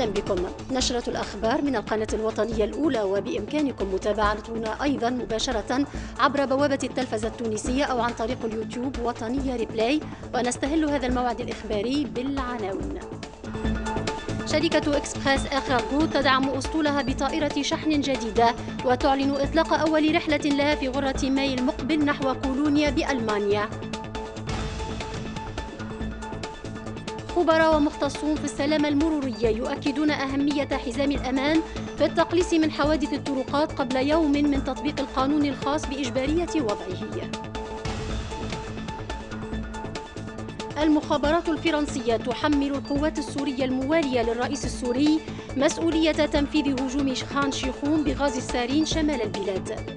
أهلا بكم. نشرة الأخبار من القناة الوطنية الأولى، وبإمكانكم متابعتنا أيضا مباشرة عبر بوابة التلفزة التونسية أو عن طريق اليوتيوب وطنية ريبلاي. ونستهل هذا الموعد الإخباري بالعناوين. شركة إكسبريس إير كارغو تدعم أسطولها بطائرة شحن جديدة، وتعلن إطلاق أول رحلة لها في غرة ماي المقبل نحو كولونيا بألمانيا. خبراء ومختصون في السلامة المرورية يؤكدون أهمية حزام الأمان في التقليص من حوادث الطرقات قبل يوم من تطبيق القانون الخاص بإجبارية وضعه. المخابرات الفرنسية تحمل القوات السورية الموالية للرئيس السوري مسؤولية تنفيذ هجوم خان شيخون بغاز السارين شمال البلاد.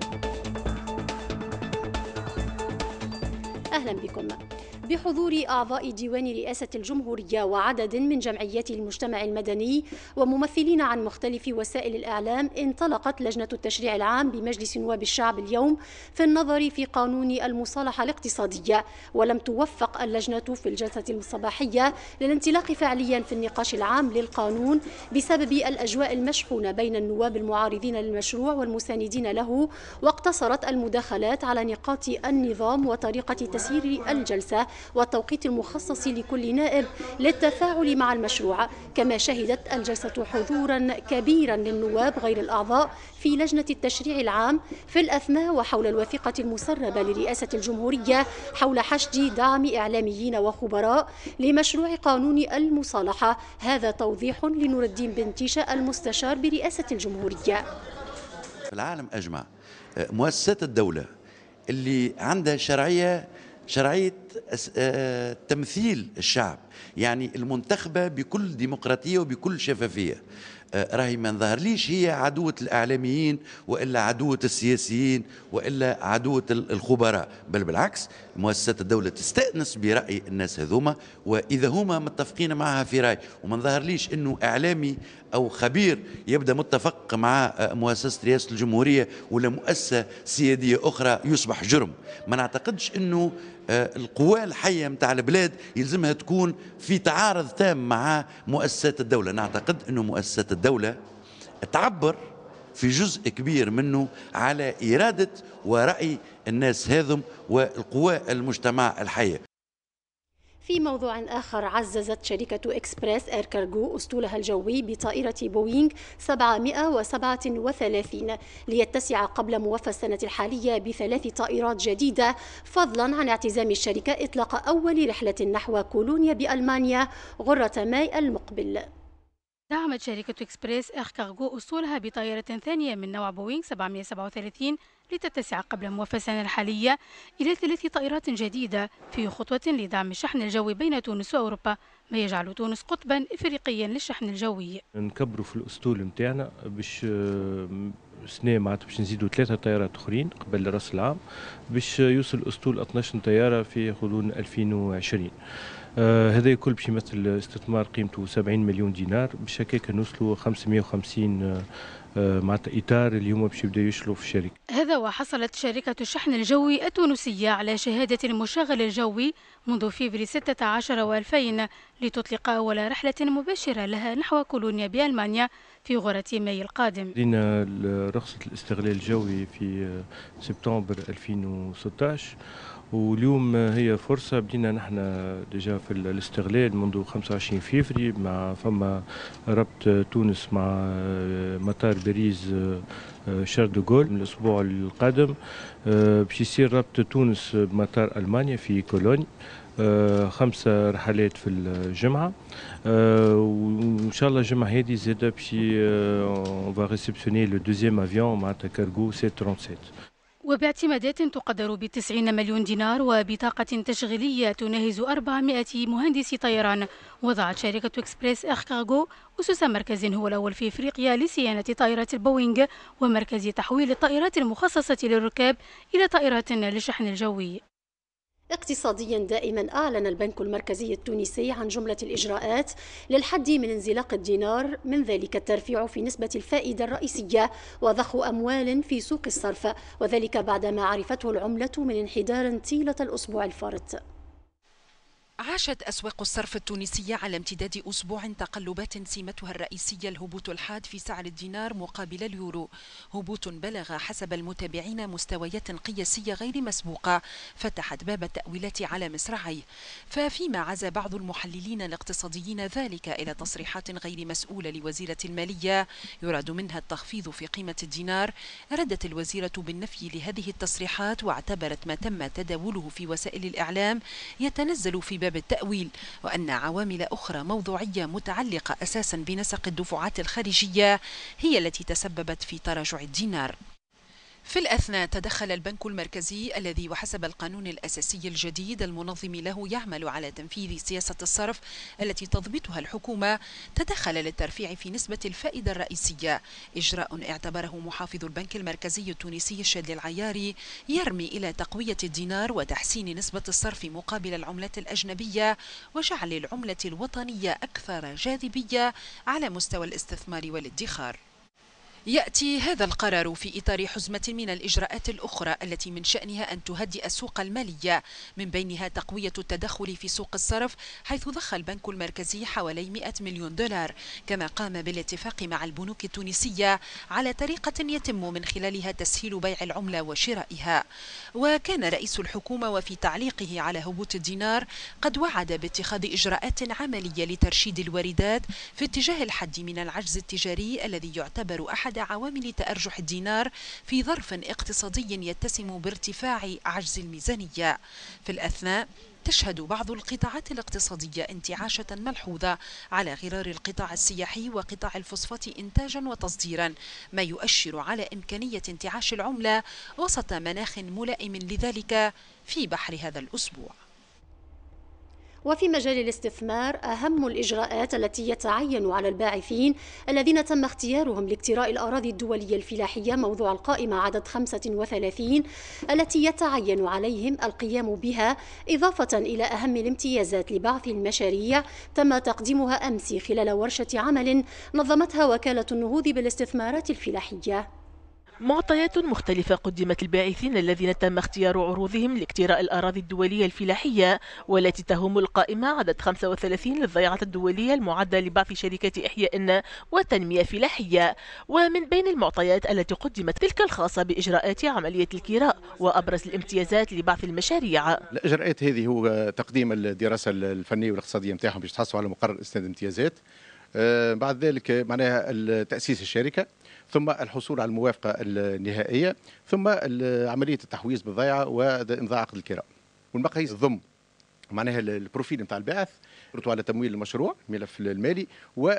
أهلا بكم. بحضور أعضاء ديوان رئاسة الجمهورية وعدد من جمعيات المجتمع المدني وممثلين عن مختلف وسائل الإعلام، انطلقت لجنة التشريع العام بمجلس نواب الشعب اليوم في النظر في قانون المصالحة الاقتصادية. ولم توفق اللجنة في الجلسة الصباحية للانطلاق فعليا في النقاش العام للقانون بسبب الأجواء المشحونة بين النواب المعارضين للمشروع والمساندين له، واقتصرت المداخلات على نقاط النظام وطريقة تسيير الجلسة والتوقيت المخصص لكل نائب للتفاعل مع المشروع. كما شهدت الجلسة حضورا كبيرا للنواب غير الأعضاء في لجنة التشريع العام في الأثناء وحول الوثيقة المسربة لرئاسة الجمهورية حول حشد دعم إعلاميين وخبراء لمشروع قانون المصالحة. هذا توضيح لنور الدين بن تيشة المستشار برئاسة الجمهورية. في العالم أجمع مؤسسات الدولة اللي عندها شرعية تمثيل الشعب، يعني المنتخبة بكل ديمقراطية وبكل شفافية، راهي ما نظهرليش هي عدوة الإعلاميين وإلا عدوة السياسيين وإلا عدوة الخبراء، بل بالعكس مؤسسات الدولة تستأنس برأي الناس هذوما، وإذا هما متفقين معها في رأي، وما نظهرليش إنه إعلامي أو خبير يبدأ متفق مع مؤسسة رئاسة الجمهورية ولا مؤسسة سيادية أخرى يصبح جرم. ما نعتقدش إنه القوى الحية متاع البلاد يلزمها تكون في تعارض تام مع مؤسسات الدولة. نعتقد أنه مؤسسات الدولة تعبر في جزء كبير منه على إرادة ورأي الناس هذم والقوى المجتمع الحية. في موضوع آخر، عززت شركة إكسبريس إير كارغو أسطولها الجوي بطائرة بوينغ 737 ليتسع قبل موفى السنة الحالية ب3 طائرات جديدة، فضلا عن اعتزام الشركة إطلاق أول رحلة نحو كولونيا بألمانيا غرة ماي المقبل. دعمت شركة إكسبريس إير كارغو أسطولها بطائرة ثانية من نوع بوينغ 737 لتتسع قبل موفى السنة الحالية إلى 3 طائرات جديدة في خطوة لدعم الشحن الجوي بين تونس وأوروبا، ما يجعل تونس قطبا إفريقيا للشحن الجوي. نكبروا في الأسطول نتاعنا باش سنة معناتها باش نزيدوا 3 طيارات أخرين قبل رأس العام باش يوصل الأسطول 12 طيارة في غضون 2020. هذا الكل باش يمثل استثمار قيمته 70 مليون دينار، باش هكاك نوصلوا 550 معناتها إطار اللي هما باش يبداو يشتغلوا في الشركة. هذا وحصلت شركة الشحن الجوي التونسية على شهادة المشغل الجوي منذ فيفري 16 و2000 لتطلق أول رحلة مباشرة لها نحو كولونيا بألمانيا في غرة ماي القادم. لدينا رخصة الاستغلال الجوي في سبتمبر 2016، واليوم هي فرصة بدينا نحن ديجا في الاستغلال منذ 25 فيفري، مع فما ربط تونس مع مطار باريس شارل دو غول من الأسبوع القادم، باش يصير ربط تونس بمطار ألمانيا في كولوني، 5 رحلات في الجمعة، وإن شاء الله الجمعة هذه زادة باش on va réceptionner le deuxième avion معناتها كارغو 737. وباعتمادات تقدر ب90 مليون دينار وبطاقة تشغيلية تناهز 400 مهندس طيران، وضعت شركة إكسبريس إير كارغو أسس مركز هو الأول في إفريقيا لصيانة طائرات البوينغ، ومركز تحويل الطائرات المخصصة للركاب إلى طائرات للشحن الجوي. اقتصاديا، دائما أعلن البنك المركزي التونسي عن جملة الإجراءات للحد من انزلاق الدينار، من ذلك الترفيع في نسبة الفائدة الرئيسية وضخ أموال في سوق الصرف، وذلك بعدما عرفته العملة من انحدار طيلة الأسبوع الفارط. عاشت أسواق الصرف التونسية على امتداد أسبوع تقلبات سمتها الرئيسية الهبوط الحاد في سعر الدينار مقابل اليورو، هبوط بلغ حسب المتابعين مستويات قياسية غير مسبوقة فتحت باب التأويلات على مصراعيه. ففيما عزا بعض المحللين الاقتصاديين ذلك إلى تصريحات غير مسؤولة لوزيرة المالية يراد منها التخفيض في قيمة الدينار، ردت الوزيرة بالنفي لهذه التصريحات واعتبرت ما تم تداوله في وسائل الإعلام يتنزل في باب التأويل، وأن عوامل أخرى موضوعية متعلقة أساسا بنسق الدفعات الخارجية هي التي تسببت في تراجع الدينار. في الأثناء تدخل البنك المركزي الذي وحسب القانون الأساسي الجديد المنظم له يعمل على تنفيذ سياسة الصرف التي تضبطها الحكومة، تدخل للترفيع في نسبة الفائدة الرئيسية، إجراء اعتبره محافظ البنك المركزي التونسي الشادي العياري يرمي إلى تقوية الدينار وتحسين نسبة الصرف مقابل العملات الأجنبية وجعل العملة الوطنية أكثر جاذبية على مستوى الاستثمار والادخار. يأتي هذا القرار في إطار حزمة من الإجراءات الأخرى التي من شأنها أن تهدئ السوق المالية، من بينها تقوية التدخل في سوق الصرف، حيث ضخ البنك المركزي حوالي 100 مليون دولار، كما قام بالاتفاق مع البنوك التونسية على طريقة يتم من خلالها تسهيل بيع العملة وشرائها. وكان رئيس الحكومة وفي تعليقه على هبوط الدينار قد وعد باتخاذ إجراءات عملية لترشيد الواردات في اتجاه الحد من العجز التجاري الذي يعتبر أحد عوامل تأرجح الدينار في ظرف اقتصادي يتسم بارتفاع عجز الميزانية. في الأثناء تشهد بعض القطاعات الاقتصادية انتعاشة ملحوظة على غرار القطاع السياحي وقطاع الفوسفات إنتاجا وتصديرا، ما يؤشر على إمكانية انتعاش العملة وسط مناخ ملائم لذلك في بحر هذا الأسبوع. وفي مجال الاستثمار، أهم الإجراءات التي يتعين على الباعثين الذين تم اختيارهم لاكتراء الأراضي الدولية الفلاحية موضوع القائمة عدد 35 التي يتعين عليهم القيام بها، إضافة إلى أهم الامتيازات لبعض المشاريع تم تقديمها أمس خلال ورشة عمل نظمتها وكالة النهوض بالاستثمارات الفلاحية. معطيات مختلفة قدمت الباعثين الذين تم اختيار عروضهم لاكتراء الأراضي الدولية الفلاحية والتي تهم القائمة عدد 35 للضيعة الدولية المعدة لبعض شركات إحياء وتنمية فلاحية. ومن بين المعطيات التي قدمت تلك الخاصة بإجراءات عملية الكراء وأبرز الامتيازات لبعض الشركات. الإجراءات هذه هو تقديم الدراسة الفنية والاقتصادية نتاعهم باش تحصلوا على مقرر إسناد امتيازات، بعد ذلك معناها تأسيس الشركة، ثم الحصول على الموافقة النهائية، ثم عملية التحويز بالضيعة وإمضاء عقد الكراء. والمقاييس تضم معناها البروفيل نتاع الباحث، على تمويل المشروع، الملف المالي،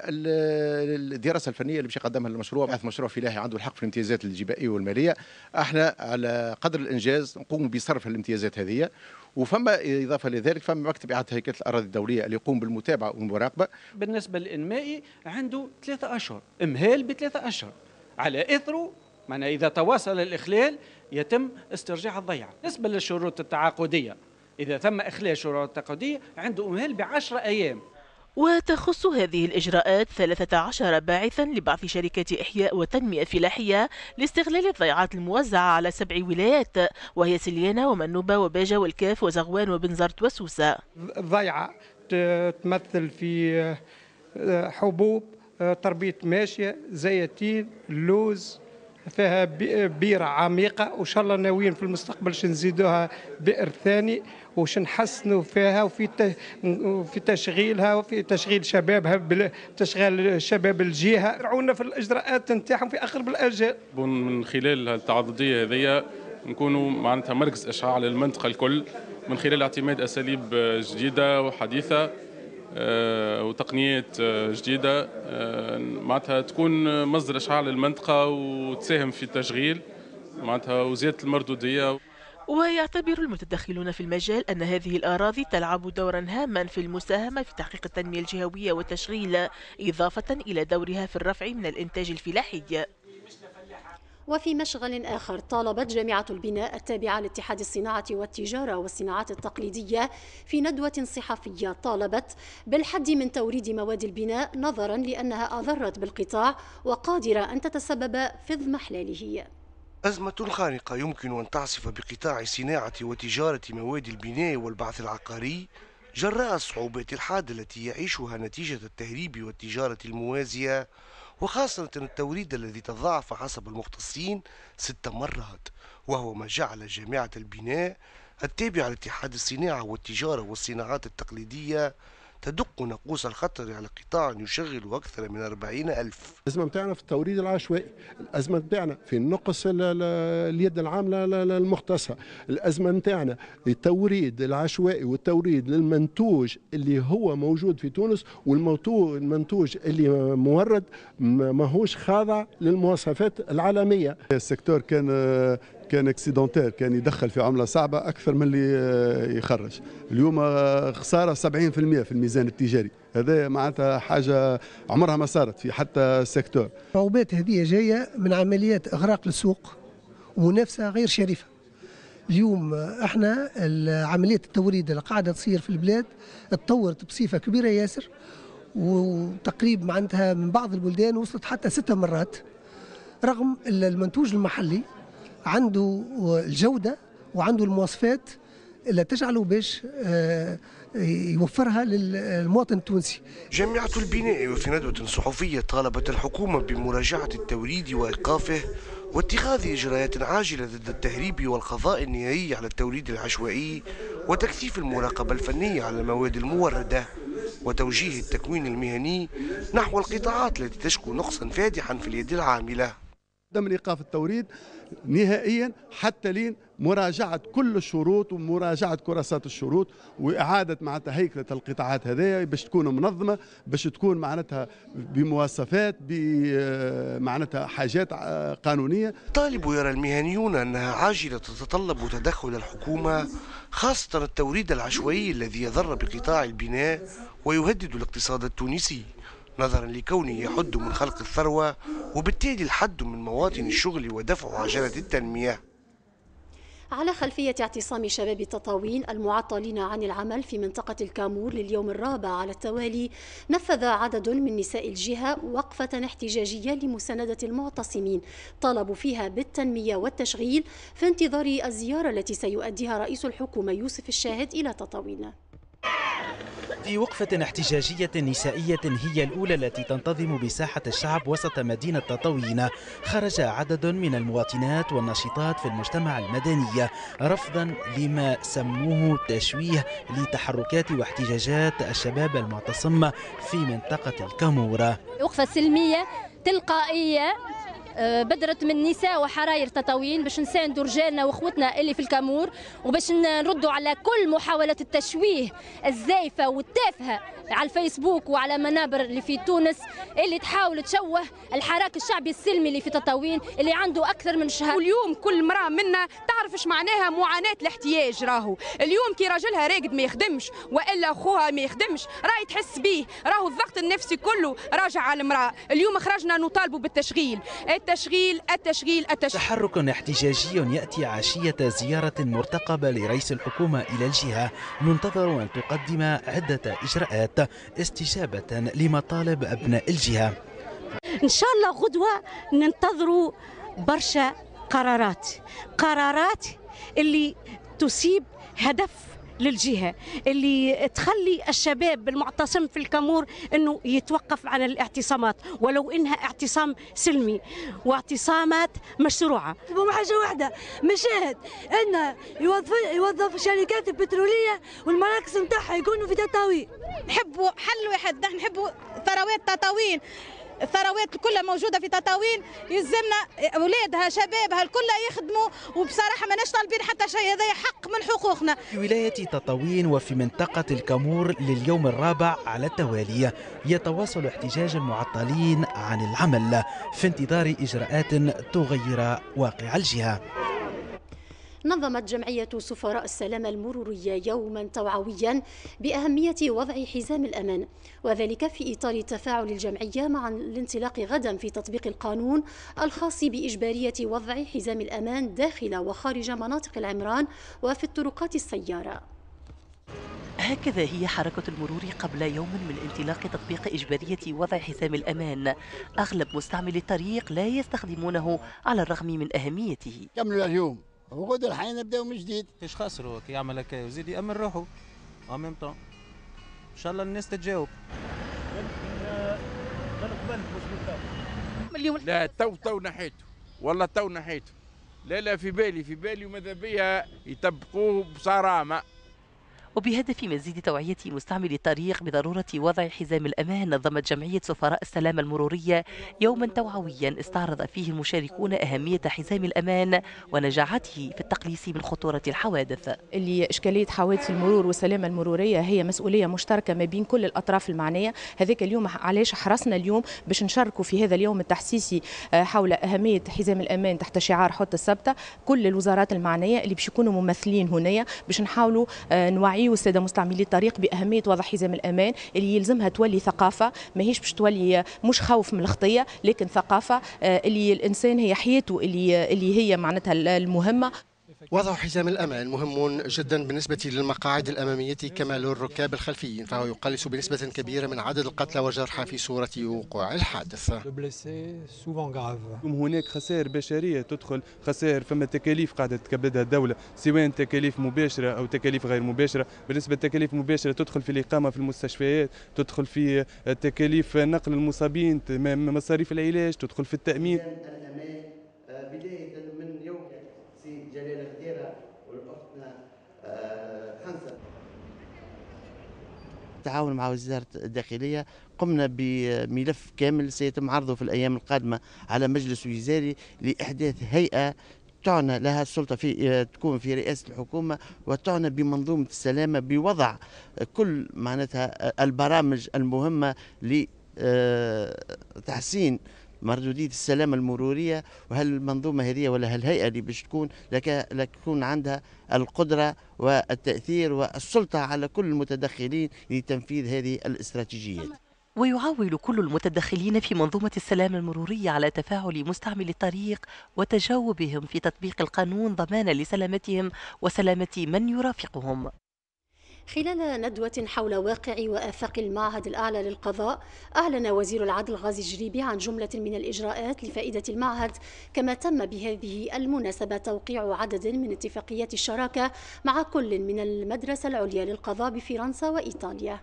والدراسة الفنية اللي باش يقدمها للمشروع. باحث مشروع فلاحي عنده الحق في الامتيازات الجبائية والمالية، احنا على قدر الإنجاز نقوم بصرف الامتيازات هذه. وفما إضافة لذلك فما مكتب إعادة هيكلة الأراضي الدولية اللي يقوم بالمتابعة والمراقبة. بالنسبة للإنمائي عنده 3 أشهر إمهال ب3 أشهر، على إثره معنى إذا تواصل الإخلال يتم استرجاع الضيعة. بالنسبة للشروط التعاقدية، إذا تم إخلال شروط التعاقدية عنده إمهال ب10 أيام. وتخص هذه الإجراءات 13 باعثا لبعض شركات إحياء وتنمية فلاحية لاستغلال الضيعات الموزعة على 7 ولايات، وهي سليانة ومنوبة وباجة والكاف وزغوان وبنزرت وسوسة. الضيعة تمثل في حبوب، تربية ماشية، زيتين، لوز، فيها بيرة عميقة، وإن شاء الله ناويين في المستقبل نزيدوها بئر ثاني وش نحسنوا فيها وفي تشغيلها وفي تشغيل شبابها تشغيل شباب الجهة. رعونا في الإجراءات نتاعهم في أقرب الأجال. من خلال التعاضدية هذه نكونوا معناتها مركز إشعاع للمنطقة الكل من خلال اعتماد أساليب جديدة وحديثة وتقنيات جديدة، معناتها تكون مصدر إشعاع للمنطقة وتساهم في التشغيل معناتها وزيادة المردودية. ويعتبر المتدخلون في المجال أن هذه الأراضي تلعب دورا هاما في المساهمة في تحقيق التنمية الجهوية والتشغيل، إضافة إلى دورها في الرفع من الإنتاج الفلاحي. وفي مشغل آخر، طالبت جامعة البناء التابعة لاتحاد الصناعة والتجارة والصناعات التقليدية في ندوة صحفية طالبت بالحد من توريد مواد البناء نظرا لأنها أضرت بالقطاع وقادرة أن تتسبب في اضمحلاله. أزمة خانقة يمكن أن تعصف بقطاع صناعة وتجارة مواد البناء والبعث العقاري جراء الصعوبات الحادة التي يعيشها نتيجة التهريب والتجارة الموازية، وخاصة التوريد الذي تضاعف حسب المختصين 6 مرات، وهو ما جعل جامعة البناء التابعة لاتحاد الصناعة والتجارة والصناعات التقليدية تدق ناقوس الخطر على قطاع يشغل أكثر من 40,000. الأزمة متاعنا في التوريد العشوائي، الأزمة متاعنا في النقص اليد العاملة المختصة، الأزمة متاعنا التوريد العشوائي والتوريد للمنتوج اللي هو موجود في تونس، والمنتوج اللي مورد ماهوش خاضع للمواصفات العالمية. السيكتور كان اكسيدونتير، كان يدخل في عملة صعبة أكثر من اللي يخرج. اليوم خسارة 70% في الميزان التجاري، هذا معناتها حاجة عمرها ما صارت في حتى سيكتور. الصعوبات هذه جاية من عمليات إغراق للسوق ومنافسة غير شريفة. اليوم احنا عملية التوريد اللي قاعدة تصير في البلاد اتطورت بصفة كبيرة ياسر، وتقريبا معناتها من بعض البلدان وصلت حتى 6 مرات، رغم المنتوج المحلي عنده الجودة وعنده المواصفات اللي تجعله باش يوفرها للمواطن التونسي. جامعة البناء وفي ندوة صحفية طالبت الحكومة بمراجعة التوريد وإيقافه واتخاذ إجراءات عاجلة ضد التهريب والقضاء النهائي على التوريد العشوائي وتكثيف المراقبة الفنية على المواد الموردة وتوجيه التكوين المهني نحو القطاعات التي تشكو نقصا فادحا في اليد العاملة. من إيقاف التوريد نهائيا حتى لين مراجعة كل الشروط ومراجعة كراسات الشروط وإعادة معناتها هيكلة القطاعات هذه باش تكون منظمة، باش تكون معناتها بمواصفات بمعناتها حاجات قانونية. طالب يرى المهنيون أنها عاجلة تتطلب تدخل الحكومة، خاصة التوريد العشوائي الذي يضر بقطاع البناء ويهدد الاقتصاد التونسي، نظرا لكونه يحد من خلق الثروة وبالتالي الحد من مواطن الشغل ودفع عجلة التنمية. على خلفية اعتصام شباب تطاوين المعطلين عن العمل في منطقة الكامور لليوم الرابع على التوالي، نفذ عدد من نساء الجهة وقفة احتجاجية لمساندة المعتصمين طالبوا فيها بالتنمية والتشغيل في انتظار الزيارة التي سيؤديها رئيس الحكومة يوسف الشاهد إلى تطاوين. في وقفة احتجاجية نسائية هي الأولى التي تنتظم بساحة الشعب وسط مدينة تطاوين، خرج عدد من المواطنات والناشطات في المجتمع المدني رفضا لما سموه تشويه لتحركات واحتجاجات الشباب المعتصم في منطقة الكامورة. وقفة سلمية تلقائية بدرت من نساء وحراير تطاوين باش نساندوا رجالنا واخوتنا اللي في الكامور، وباش نردوا على كل محاولات التشويه الزايفه والتافهه على الفيسبوك وعلى منابر اللي في تونس اللي تحاول تشوه الحراك الشعبي السلمي اللي في تطاوين اللي عنده اكثر من شهر. واليوم كل امراه منا تعرف ايش معناها معاناه الاحتياج. راهو اليوم كي راجلها راقد ما يخدمش والا اخوها ما يخدمش راهي تحس بيه، راهو الضغط النفسي كله راجع على المراه. اليوم خرجنا نطالبوا بالتشغيل، التشغيل التشغيل التشغيل. تحرك احتجاجي يأتي عشية زيارة مرتقبة لرئيس الحكومة إلى الجهة، ننتظر أن تقدم عدة إجراءات استجابة لمطالب أبناء الجهة. إن شاء الله غدوة ننتظروا برشا قرارات اللي تسيب هدف للجهة، اللي تخلي الشباب المعتصم في الكامور انه يتوقف عن الاعتصامات ولو انها اعتصام سلمي واعتصامات مشروعة. حاجة واحدة مشاهد ان يوظف الشركات البترولية والمراكز نتاعها يكونوا في تطاوين. نحبوا حل واحد، نحبوا ثروات تطاوين، الثروات كلها موجودة في تطاوين، يلزمنا أولادها شبابها الكل يخدموا، وبصراحة ماناش طالبين حتى شيء، هذا حق من حقوقنا. في ولاية تطاوين وفي منطقة الكامور لليوم الرابع على التوالي يتواصل احتجاج المعطلين عن العمل في انتظار إجراءات تغير واقع الجهة. نظمت جمعية سفراء السلامة المرورية يوما توعويا بأهمية وضع حزام الأمان، وذلك في إطار تفاعل الجمعية مع الانطلاق غدا في تطبيق القانون الخاص بإجبارية وضع حزام الأمان داخل وخارج مناطق العمران وفي الطرقات السيارة. هكذا هي حركة المرور قبل يوم من انطلاق تطبيق إجبارية وضع حزام الأمان. أغلب مستعملي الطريق لا يستخدمونه على الرغم من أهميته. كملوا اليوم وغدا الحين نبداو من جديد. ايش خاسروا كي يعمل هكا وزيد يأمن روحه ان ميم طون. ان شاء الله الناس تتجاوب. لا تو نحيته والله تو نحيته. لا في بالي وماذا بيا يطبقوه بصرامه. وبهدف مزيد توعية مستعملي الطريق بضرورة وضع حزام الأمان، نظمت جمعية سفراء السلامة المرورية يوما توعويا استعرض فيه المشاركون أهمية حزام الأمان ونجاعته في التقليص من خطورة الحوادث. اللي إشكالية حوادث المرور والسلامة المرورية هي مسؤولية مشتركة ما بين كل الأطراف المعنية. هذاك اليوم علاش حرصنا اليوم باش نشاركوا في هذا اليوم التحسيسي حول أهمية حزام الأمان تحت شعار حط الثابتة. كل الوزارات المعنية اللي باش يكونوا ممثلين هنا باش نحاولوا نوعي والساده مستعملي الطريق باهميه وضع حزام الامان اللي يلزمها تولي ثقافه، ماهيش باش تولي مش خوف من الخطيه لكن ثقافه اللي الانسان هي حياته اللي هي معناتها المهمه. وضع حزام الأمان مهم جدا بالنسبة للمقاعد الأمامية كما للركاب الخلفيين، فهو يقلص بنسبة كبيرة من عدد القتلى والجرحى في صورة وقوع الحادث. هناك خسائر بشرية تدخل، خسائر فما تكاليف قاعدة تكبدها الدولة، سواء تكاليف مباشرة أو تكاليف غير مباشرة. بالنسبة للتكاليف المباشرة تدخل في الإقامة في المستشفيات، تدخل في تكاليف نقل المصابين، مصاريف العلاج، تدخل في التأمين. بداية من يوم سي جلال غديرة والأختنا حنسة. بالتعاون مع وزارة الداخلية قمنا بملف كامل سيتم عرضه في الأيام القادمة على مجلس وزاري لإحداث هيئة تعنى لها السلطة في تكون في رئاسة الحكومة وتعنى بمنظومة السلامة بوضع كل معناتها البرامج المهمة لتحسين مردودية السلامة المرورية. وهل المنظومة هذه ولا هالهيئة اللي باش تكون لتكون عندها القدرة والتأثير والسلطة على كل المتدخلين لتنفيذ هذه الاستراتيجيات. ويعول كل المتدخلين في منظومة السلامة المرورية على تفاعل مستعملي الطريق وتجاوبهم في تطبيق القانون ضمانا لسلامتهم وسلامة من يرافقهم. خلال ندوة حول واقع وآفاق المعهد الأعلى للقضاء، أعلن وزير العدل غازي الجريبي عن جملة من الإجراءات لفائدة المعهد، كما تم بهذه المناسبة توقيع عدد من اتفاقيات الشراكة مع كل من المدرسة العليا للقضاء بفرنسا وإيطاليا.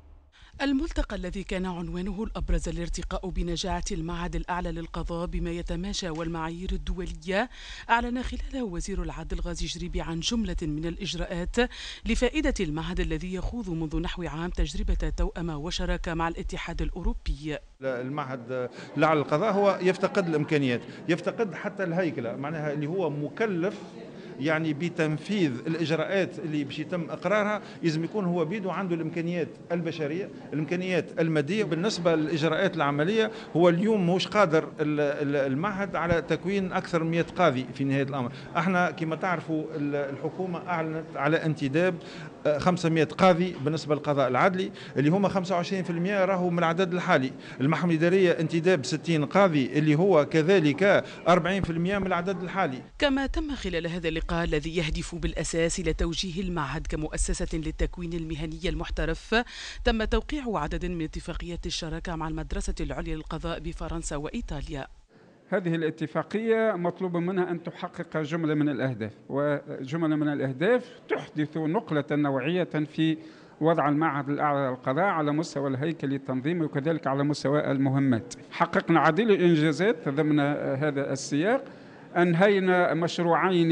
الملتقى الذي كان عنوانه الأبرز الارتقاء بنجاعة المعهد الأعلى للقضاء بما يتماشى والمعايير الدولية، أعلن خلاله وزير العدل غازي جريبي عن جملة من الإجراءات لفائدة المعهد الذي يخوض منذ نحو عام تجربة توأمة وشراكة مع الاتحاد الأوروبي. المعهد الأعلى للقضاء هو يفتقد الإمكانيات، يفتقد حتى الهيكلة، معناها اللي هو مكلف يعني بتنفيذ الاجراءات اللي باش يتم اقرارها، لازم يكون هو بيده عنده الامكانيات البشريه، الامكانيات الماديه. بالنسبه للاجراءات العمليه هو اليوم مش قادر المعهد على تكوين اكثر من 100 قاضي في نهايه الامر. احنا كما تعرفوا الحكومه اعلنت على انتداب 500 قاضي بالنسبه للقضاء العدلي اللي هما 25% راهو من العدد الحالي. المحكمه الاداريه انتداب 60 قاضي اللي هو كذلك 40% من العدد الحالي. كما تم خلال هذا اللقاء الذي يهدف بالأساس إلى توجيه المعهد كمؤسسة للتكوين المهني المحترف، تم توقيع عدد من اتفاقيات الشراكة مع المدرسة العليا للقضاء بفرنسا وإيطاليا. هذه الاتفاقية مطلوب منها أن تحقق جملة من الأهداف، وجملة من الأهداف تحدث نقلة نوعية في وضع المعهد الأعلى للقضاء على مستوى الهيكل التنظيمي وكذلك على مستوى المهمات. حققنا عديد الإنجازات ضمن هذا السياق. أنهينا مشروعين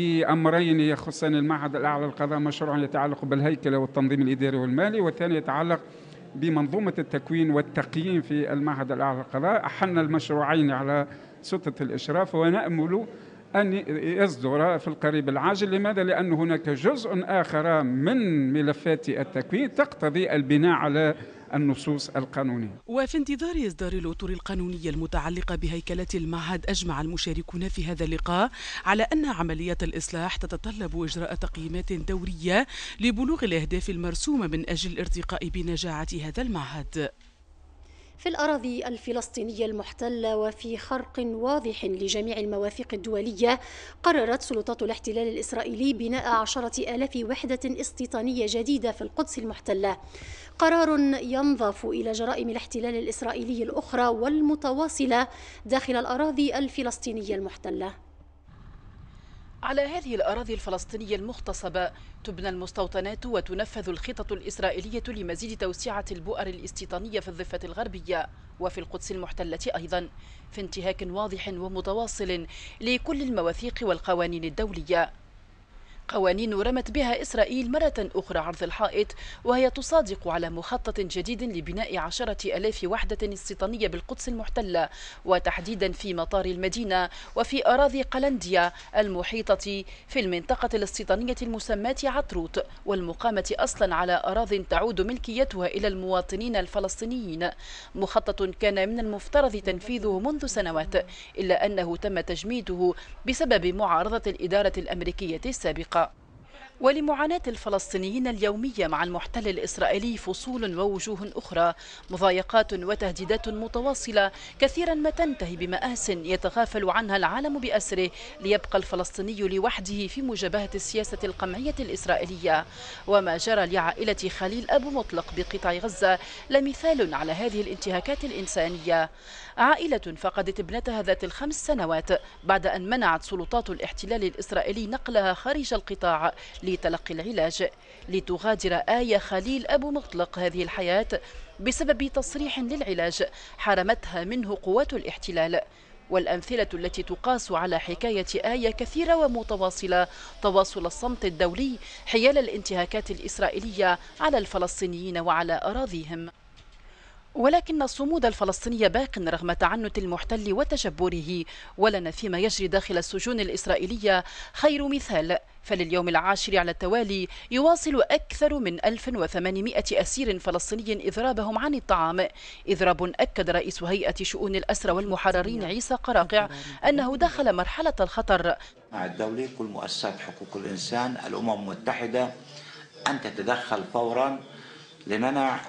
لأمرين يخصان المعهد الأعلى للقضاء، مشروع يتعلق بالهيكلة والتنظيم الإداري والمالي، والثاني يتعلق بمنظومة التكوين والتقييم في المعهد الأعلى للقضاء. أحلنا المشروعين على سلطة الإشراف ونأمل أن يصدر في القريب العاجل. لماذا؟ لأن هناك جزء آخر من ملفات التكوين تقتضي البناء على النصوص القانونية. وفي انتظار إصدار الأطر القانونية المتعلقة بهيكلة المعهد، أجمع المشاركون في هذا اللقاء على أن عملية الإصلاح تتطلب إجراء تقييمات دورية لبلوغ الأهداف المرسومة من أجل الارتقاء بنجاعة هذا المعهد. في الأراضي الفلسطينية المحتلة وفي خرق واضح لجميع المواثيق الدولية، قررت سلطات الاحتلال الإسرائيلي بناء 10,000 وحدة استيطانية جديدة في القدس المحتلة، قرار ينضاف إلى جرائم الاحتلال الإسرائيلي الأخرى والمتواصلة داخل الأراضي الفلسطينية المحتلة. على هذه الأراضي الفلسطينية المغتصبة تبنى المستوطنات وتنفذ الخطط الإسرائيلية لمزيد توسعة البؤر الاستيطانية في الضفة الغربية وفي القدس المحتلة أيضا، في انتهاك واضح ومتواصل لكل المواثيق والقوانين الدولية. قوانين رمت بها إسرائيل مرة أخرى عرض الحائط، وهي تصادق على مخطط جديد لبناء 10,000 وحدة استيطانية بالقدس المحتلة، وتحديدا في مطار المدينة وفي أراضي قلنديا المحيطة في المنطقة الاستيطانية المسماة عطروت، والمقامة أصلا على أراض تعود ملكيتها إلى المواطنين الفلسطينيين. مخطط كان من المفترض تنفيذه منذ سنوات، إلا أنه تم تجميده بسبب معارضة الإدارة الأمريكية السابقة. ولمعاناة الفلسطينيين اليومية مع المحتل الإسرائيلي فصول ووجوه أخرى، مضايقات وتهديدات متواصلة كثيرا ما تنتهي بمآس يتغافل عنها العالم بأسره، ليبقى الفلسطيني لوحده في مجابهة السياسة القمعية الإسرائيلية. وما جرى لعائلة خليل أبو مطلق بقطاع غزة لمثال على هذه الانتهاكات الإنسانية. عائلة فقدت ابنتها ذات ال5 سنوات بعد أن منعت سلطات الاحتلال الإسرائيلي نقلها خارج القطاع لتلقي العلاج. لتغادر آية خليل أبو مطلق هذه الحياة بسبب تصريح للعلاج حرمتها منه قوات الاحتلال. والأمثلة التي تقاس على حكاية آية كثيرة ومتواصلة، تواصل الصمت الدولي حيال الانتهاكات الإسرائيلية على الفلسطينيين وعلى أراضيهم. ولكن الصمود الفلسطيني باق رغم تعنت المحتل وتجبره، ولنا فيما يجري داخل السجون الإسرائيلية خير مثال. فلليوم العاشر على التوالي يواصل أكثر من 1800 أسير فلسطيني إضرابهم عن الطعام، إضراب أكد رئيس هيئة شؤون الأسرى والمحررين عيسى قراقع أنه دخل مرحلة الخطر. الدولي كل مؤسسات حقوق الإنسان، الأمم المتحدة، أن تتدخل فورا لمنع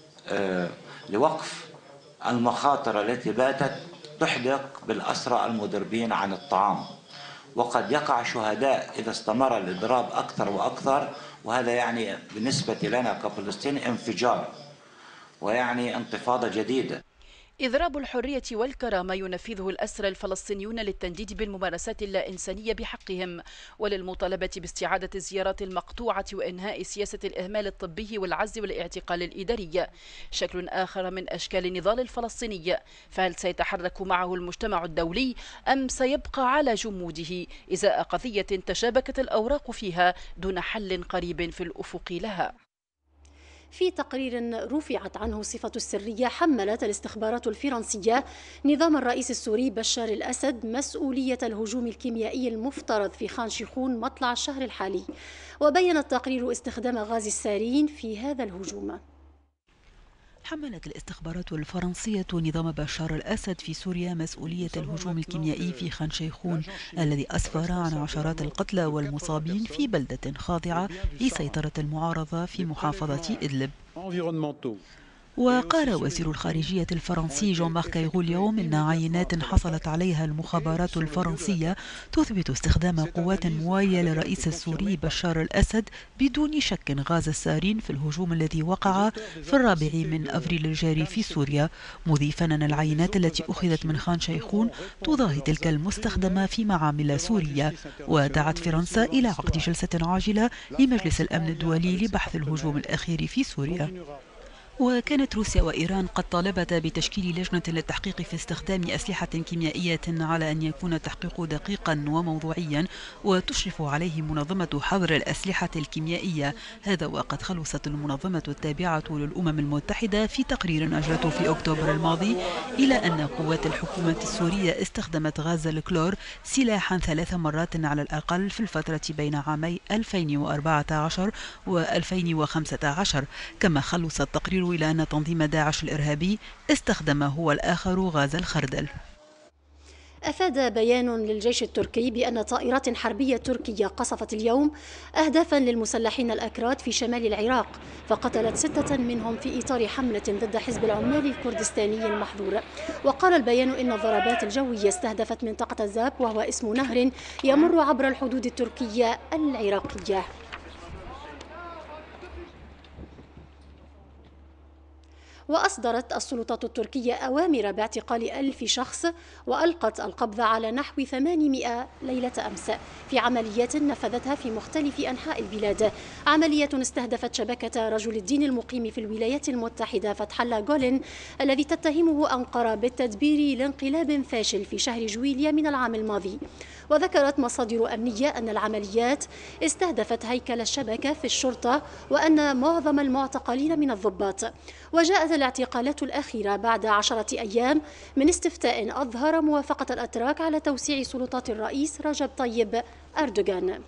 لوقف المخاطر التي باتت تحدق بالأسرى المضربين عن الطعام. وقد يقع شهداء إذا استمر الإضراب أكثر وأكثر، وهذا يعني بالنسبة لنا كفلسطين انفجار ويعني انتفاضة جديدة. إضراب الحرية والكرامة ينفذه الأسرى الفلسطينيون للتنديد بالممارسات اللا إنسانية بحقهم، وللمطالبة باستعادة الزيارات المقطوعة وإنهاء سياسة الإهمال الطبي والعزل والاعتقال الإداري. شكل آخر من أشكال النضال الفلسطيني، فهل سيتحرك معه المجتمع الدولي أم سيبقى على جموده إزاء قضية تشابكت الأوراق فيها دون حل قريب في الأفق لها؟ في تقرير رفعت عنه صفة السرية، حملت الاستخبارات الفرنسية نظام الرئيس السوري بشار الأسد مسؤولية الهجوم الكيميائي المفترض في خان شيخون مطلع الشهر الحالي. وبين التقرير استخدام غاز السارين في هذا الهجوم. حملت الاستخبارات الفرنسية نظام بشار الأسد في سوريا مسؤولية الهجوم الكيميائي في خان شيخون الذي أسفر عن عشرات القتلى والمصابين في بلدة خاضعة لسيطرة المعارضة في محافظة إدلب. وقال وزير الخارجية الفرنسي جون مارك أيغو اليوم إن عينات حصلت عليها المخابرات الفرنسية تثبت استخدام قوات موالية للرئيس السوري بشار الأسد بدون شك غاز السارين في الهجوم الذي وقع في 4 من أفريل الجاري في سوريا، مضيفا أن العينات التي أخذت من خان شيخون تضاهي تلك المستخدمة في معامل سورية. ودعت فرنسا إلى عقد جلسة عاجلة لمجلس الأمن الدولي لبحث الهجوم الأخير في سوريا. وكانت روسيا وإيران قد طالبتا بتشكيل لجنة للتحقيق في استخدام أسلحة كيميائية على أن يكون التحقيق دقيقا وموضوعيا وتشرف عليه منظمة حظر الأسلحة الكيميائية. هذا وقد خلصت المنظمة التابعة للأمم المتحدة في تقرير أجرته في أكتوبر الماضي إلى أن قوات الحكومة السورية استخدمت غاز الكلور سلاحا 3 مرات على الأقل في الفترة بين عامي 2014 و2015. كما خلص التقرير إلى أن تنظيم داعش الإرهابي استخدم هو الآخر غاز الخردل. أفاد بيان للجيش التركي بأن طائرات حربية تركية قصفت اليوم أهدافا للمسلحين الأكراد في شمال العراق، فقتلت 6 منهم في إطار حملة ضد حزب العمال الكردستاني المحظور. وقال البيان إن الضربات الجوية استهدفت منطقة زاب، وهو اسم نهر يمر عبر الحدود التركية العراقية. وأصدرت السلطات التركية أوامر باعتقال 1000 شخص وألقت القبض على نحو 800 ليلة أمس في عمليات نفذتها في مختلف أنحاء البلاد. عملية استهدفت شبكة رجل الدين المقيم في الولايات المتحدة فتح الله جولن الذي تتهمه أنقرة بالتدبير لانقلاب فاشل في شهر جويليا من العام الماضي. وذكرت مصادر أمنية أن العمليات استهدفت هيكل الشبكة في الشرطة وأن معظم المعتقلين من الضباط. وجاءت الاعتقالات الأخيرة بعد 10 أيام من استفتاء أظهر موافقة الأتراك على توسيع سلطات الرئيس رجب طيب أردوغان.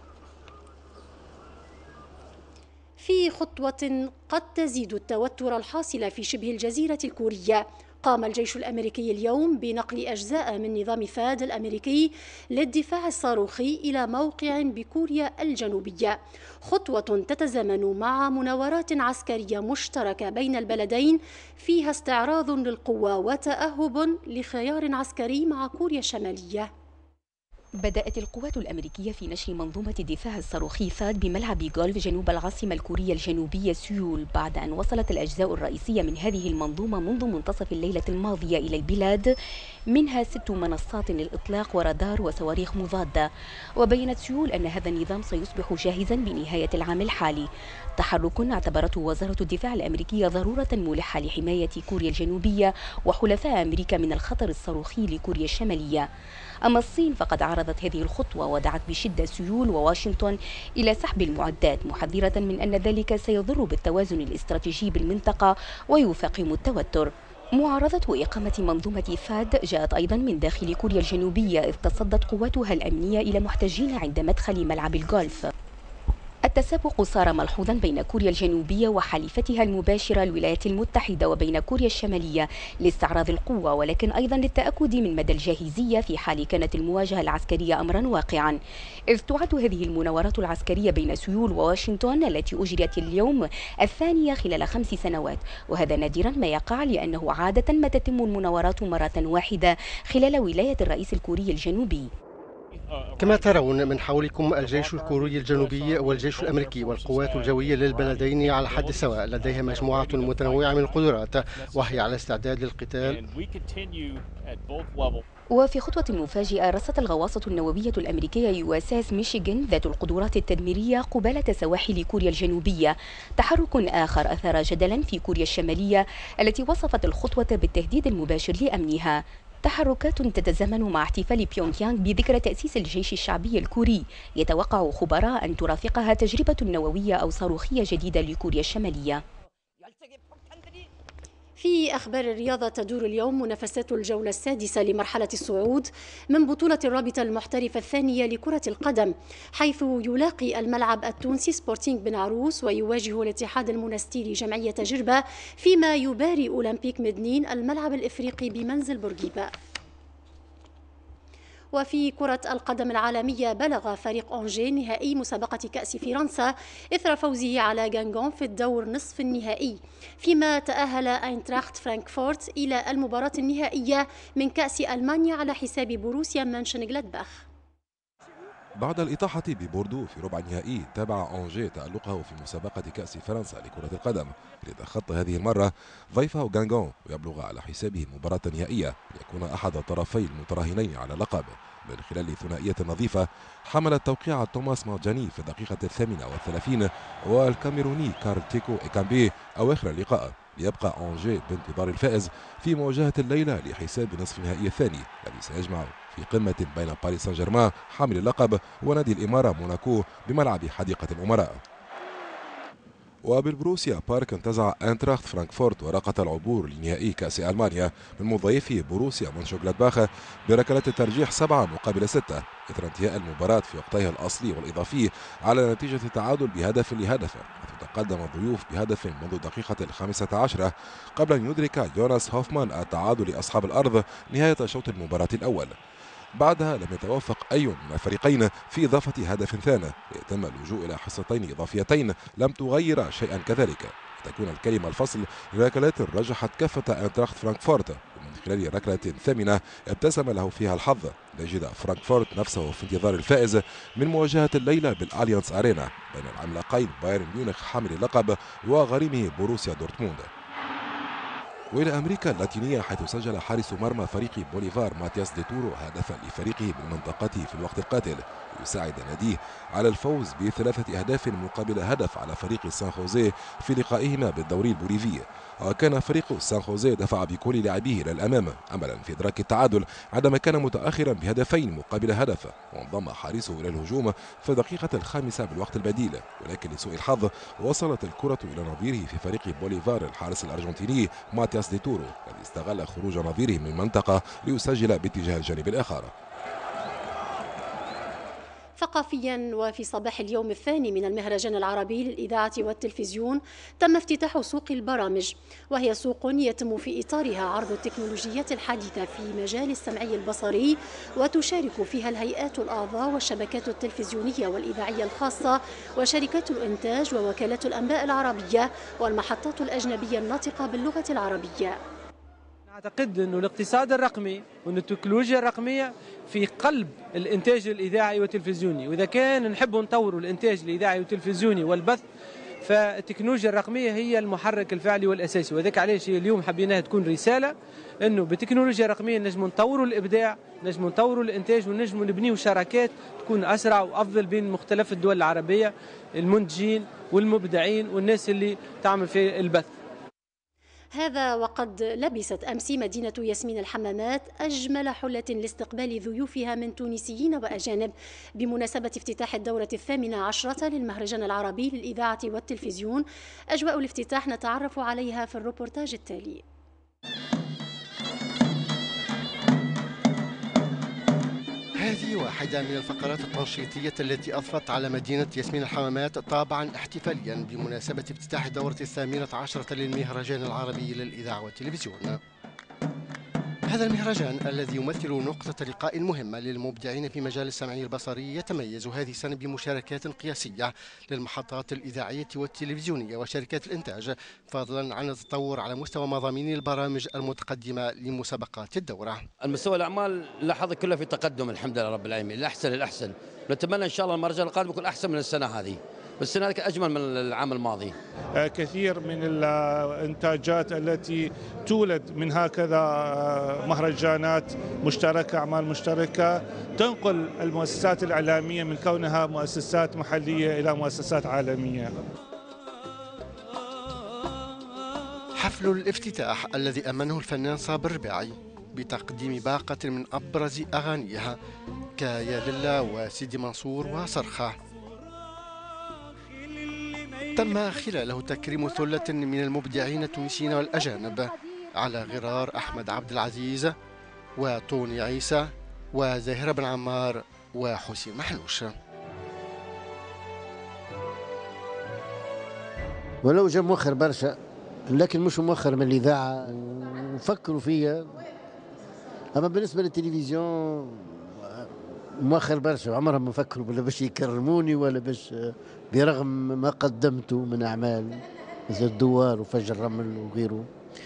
في خطوة قد تزيد التوتر الحاصل في شبه الجزيرة الكورية، قام الجيش الأمريكي اليوم بنقل أجزاء من نظام ثاد الأمريكي للدفاع الصاروخي إلى موقع بكوريا الجنوبية، خطوة تتزامن مع مناورات عسكرية مشتركة بين البلدين فيها استعراض للقوة وتأهب لخيار عسكري مع كوريا الشمالية. بدأت القوات الأمريكية في نشر منظومة الدفاع الصاروخي ثاد بملعب جولف جنوب العاصمة الكورية الجنوبية سيول، بعد أن وصلت الأجزاء الرئيسية من هذه المنظومة منذ منتصف الليلة الماضية إلى البلاد، منها 6 منصات للإطلاق ورادار وصواريخ مضادة. وبينت سيول أن هذا النظام سيصبح جاهزا بنهاية العام الحالي، تحرك اعتبرته وزارة الدفاع الأمريكية ضرورة ملحة لحماية كوريا الجنوبية وحلفاء أمريكا من الخطر الصاروخي لكوريا الشمالية. أما الصين فقد عارضت هذه الخطوة ودعت بشدة سيول وواشنطن إلى سحب المعدات، محذرة من أن ذلك سيضر بالتوازن الاستراتيجي بالمنطقة ويفاقم التوتر. معارضة إقامة منظومة ثاد جاءت أيضا من داخل كوريا الجنوبية، إذ تصدت قواتها الأمنية إلى محتجين عند مدخل ملعب الجولف. التسابق صار ملحوظا بين كوريا الجنوبية وحليفتها المباشرة الولايات المتحدة وبين كوريا الشمالية لاستعراض القوة، ولكن أيضا للتأكد من مدى الجاهزية في حال كانت المواجهة العسكرية أمرا واقعا، إذ تعد هذه المناورات العسكرية بين سيول وواشنطن التي أجريت اليوم الثانية خلال 5 سنوات، وهذا نادرا ما يقع لأنه عادة ما تتم المناورات مرة واحدة خلال ولاية الرئيس الكوري الجنوبي. كما ترون من حولكم الجيش الكوري الجنوبي والجيش الأمريكي والقوات الجوية للبلدين على حد سواء لديها مجموعة متنوعة من القدرات وهي على استعداد للقتال. وفي خطوة مفاجئة رصت الغواصة النووية الأمريكية يو اس اس ميشيغان ذات القدرات التدميرية قبالة سواحل كوريا الجنوبية، تحرك آخر أثار جدلا في كوريا الشمالية التي وصفت الخطوة بالتهديد المباشر لأمنها. تحركات تتزامن مع احتفال بيونغ يانغ بذكرى تأسيس الجيش الشعبي الكوري، يتوقع خبراء أن ترافقها تجربة نووية أو صاروخية جديدة لكوريا الشمالية. في أخبار الرياضة تدور اليوم منافسات الجولة السادسة لمرحلة الصعود من بطولة الرابطة المحترفة الثانية لكرة القدم، حيث يلاقي الملعب التونسي سبورتينغ بن عروس ويواجه الاتحاد المنستيري جمعية جربة، فيما يباري أولمبيك مدنين الملعب الإفريقي بمنزل بورقيبة. وفي كرة القدم العالمية بلغ فريق أنجي نهائي مسابقة كأس فرنسا إثر فوزه على غانغون في الدور نصف النهائي، فيما تأهل أينتراخت فرانكفورت إلى المباراة النهائية من كأس ألمانيا على حساب بوروسيا مانشنغلادباخ. بعد الإطاحة ببوردو في ربع النهائي، تابع أنجي تألقه في مسابقة كأس فرنسا لكرة القدم، ليتخطى هذه المرة ضيفه غانغون ويبلغ على حسابه المباراة النهائية ليكون أحد الطرفي المتراهنين على اللقب من خلال ثنائية نظيفة حملت توقيع توماس مارجاني في الدقيقة 38 والكاميروني كارل تيكو إيكامبي أواخر اللقاء، ليبقى أنجي بانتظار الفائز في مواجهة الليلة لحساب نصف النهائي الثاني الذي سيجمع في قمة بين باريس سان جيرمان حامل اللقب ونادي الإمارة موناكو بملعب حديقة الأمراء. وبالبروسيا بارك انتزع أينتراخت فرانكفورت ورقة العبور لنهائي كأس ألمانيا من مضيفه بروسيا مونشنغلادباخ بركلات الترجيح 7-6 إثر انتهاء المباراة في وقتها الأصلي والإضافي على نتيجة التعادل بهدف لهدف، حيث تقدم الضيوف بهدف منذ الدقيقة 15 قبل أن يدرك يوناس هوفمان التعادل لأصحاب الأرض نهاية شوط المباراة الأول. بعدها لم يتوافق أي من الفريقين في إضافة هدف ثاني ليتم اللجوء إلى حصتين إضافيتين لم تغير شيئا كذلك، تكون الكلمة الفصل لركلات رجحت كافة أينتراخت فرانكفورت، ومن خلال ركلة ثامنة ابتسم له فيها الحظ ليجد فرانكفورت نفسه في انتظار الفائز من مواجهة الليلة بالأليانس أرينا بين العملاقين بايرن ميونخ حامل اللقب وغريمه بوروسيا دورتموند. وإلى أمريكا اللاتينية، حيث سجل حارس مرمى فريق بوليفار ماتياس دي تورو هدفا لفريقه بالمنطقة في الوقت القاتل، يساعد ناديه على الفوز ب3 أهداف مقابل هدف على فريق سان خوزيه في لقائهما بالدوري البوليفي. وكان فريق سان خوزيه دفع بكل لاعبيه إلى الأمام أملا في إدراك التعادل عندما كان متأخرا بهدفين مقابل هدف، وانضم حارسه إلى الهجوم في الدقيقة 5 بالوقت البديل، ولكن لسوء الحظ وصلت الكرة إلى نظيره في فريق بوليفار الحارس الأرجنتيني ماتياس دي تورو، الذي استغل خروج نظيره من المنطقة ليسجل باتجاه الجانب الآخر. ثقافيا، وفي صباح اليوم الثاني من المهرجان العربي للإذاعة والتلفزيون تم افتتاح سوق البرامج، وهي سوق يتم في إطارها عرض التكنولوجيات الحديثة في مجال السمعي البصري، وتشارك فيها الهيئات الأعضاء والشبكات التلفزيونية والإذاعية الخاصة وشركات الإنتاج ووكالات الأنباء العربية والمحطات الأجنبية الناطقة باللغة العربية. أعتقد أنه الاقتصاد الرقمي وأن التكنولوجيا الرقمية في قلب الإنتاج الإذاعي والتلفزيوني، وإذا كان نحب نطور الإنتاج الإذاعي والتلفزيوني والبث فالتكنولوجيا الرقمية هي المحرك الفعلي والأساسي، وذلك علاش اليوم حبيناها تكون رسالة أنه بالتكنولوجيا الرقمية نجم نطوروا الإبداع، نجم نطوروا الإنتاج، ونجم نبنيوا شراكات تكون أسرع وأفضل بين مختلف الدول العربية، المنتجين والمبدعين والناس اللي تعمل في البث. هذا وقد لبست أمس مدينة ياسمين الحمامات أجمل حلة لاستقبال ضيوفها من تونسيين وأجانب بمناسبة افتتاح الدورة 18 للمهرجان العربي للإذاعة والتلفزيون. أجواء الافتتاح نتعرف عليها في الروبورتاج التالي. هذه واحدة من الفقرات التنشيطية التي أضفت على مدينة ياسمين الحمامات طابعا احتفاليا بمناسبة افتتاح الدورة 18 للمهرجان العربي للإذاعة والتلفزيون. هذا المهرجان الذي يمثل نقطة لقاء مهمة للمبدعين في مجال السمعي البصري يتميز هذه السنة بمشاركات قياسية للمحطات الإذاعية والتلفزيونية وشركات الإنتاج، فضلا عن التطور على مستوى مضامين البرامج المتقدمة لمسابقات الدورة. المستوى الأعمال لاحظ كله في تقدم الحمد لله رب العالمين، الأحسن الأحسن. نتمنى إن شاء الله المهرجان القادم يكون أحسن من السنة هذه، والسنة هذه أجمل من العام الماضي. كثير من الإنتاجات التي تولد من هكذا مهرجانات مشتركة، أعمال مشتركة تنقل المؤسسات الإعلامية من كونها مؤسسات محلية إلى مؤسسات عالمية. حفل الافتتاح الذي أمنه الفنان صابر الرباعي بتقديم باقة من أبرز أغانيها كيا لله وسيدي منصور وصرخة، تم خلاله تكريم ثلة من المبدعين التونسيين والأجانب على غرار أحمد عبد العزيز وطوني عيسى وزاهرة بن عمار وحسين محلوش. ولو جا مؤخر برشا، لكن مش مؤخر من الإذاعة نفكروا فيها، أما بالنسبة للتلفزيون مؤخر برشا، عمرهم ما فكروا ولا باش يكرموني ولا باش، برغم ما قدمته من أعمال مثل الدوار وفجر الرمل وغيره.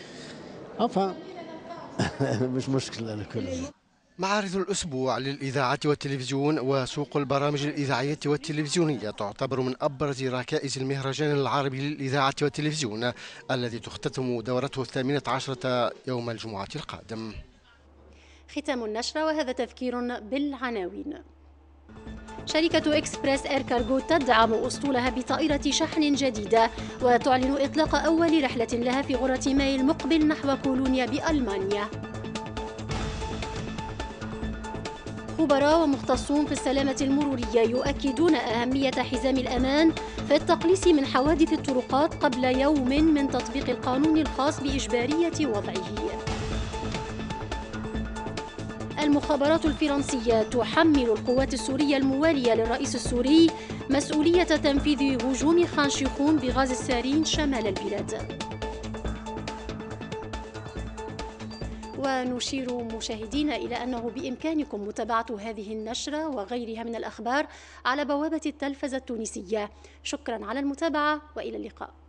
مش مشكلة على كل. معارض الأسبوع للإذاعة والتلفزيون وسوق البرامج الإذاعية والتلفزيونية تعتبر من أبرز ركائز المهرجان العربي للإذاعة والتلفزيون الذي تختتم دورته 18 يوم الجمعة القادم. ختام النشرة، وهذا تذكير بالعناوين. شركة إكسبريس إير كارغو تدعم أسطولها بطائرة شحن جديدة، وتعلن إطلاق أول رحلة لها في غرة ماي المقبل نحو كولونيا بألمانيا. خبراء ومختصون في السلامة المرورية يؤكدون أهمية حزام الأمان في التقليص من حوادث الطرقات قبل يوم من تطبيق القانون الخاص بإجبارية وضعه. المخابرات الفرنسية تحمل القوات السورية الموالية للرئيس السوري مسؤولية تنفيذ هجوم خان شيخون بغاز السارين شمال البلاد. ونشير مشاهدينا إلى أنه بإمكانكم متابعة هذه النشرة وغيرها من الأخبار على بوابة التلفزة التونسية. شكرا على المتابعة وإلى اللقاء.